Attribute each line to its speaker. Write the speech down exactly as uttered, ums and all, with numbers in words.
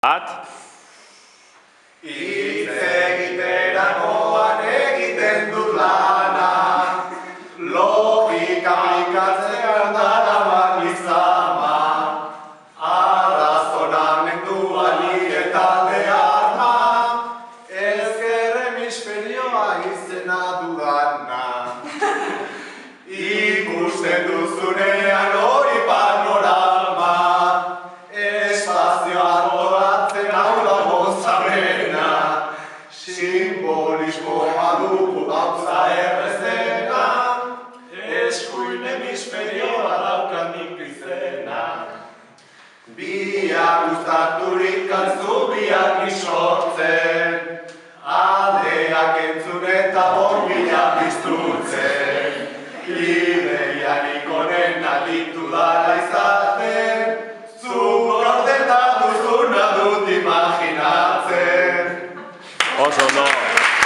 Speaker 1: Bat.
Speaker 2: Hitz egiterakoan egiten dut lana, logika aplikatzean daraman izama, arrazonamendua nire talde arma, ezker hemisferioa izena dudana. Ikusten duzunean hori panorama, espazioa antolatzen hau da gozamena, simbolismoa dugu gauza errezena, eskuin hemisferioa daukan nik izena. Biak uztarturik altzu biak isortzen, aldeak entzun eta bonbilak biztutzen, ideiarik onena ditu dara izaten, zuk gordeta duzuna dut imaginatzen.
Speaker 1: Oso ondo.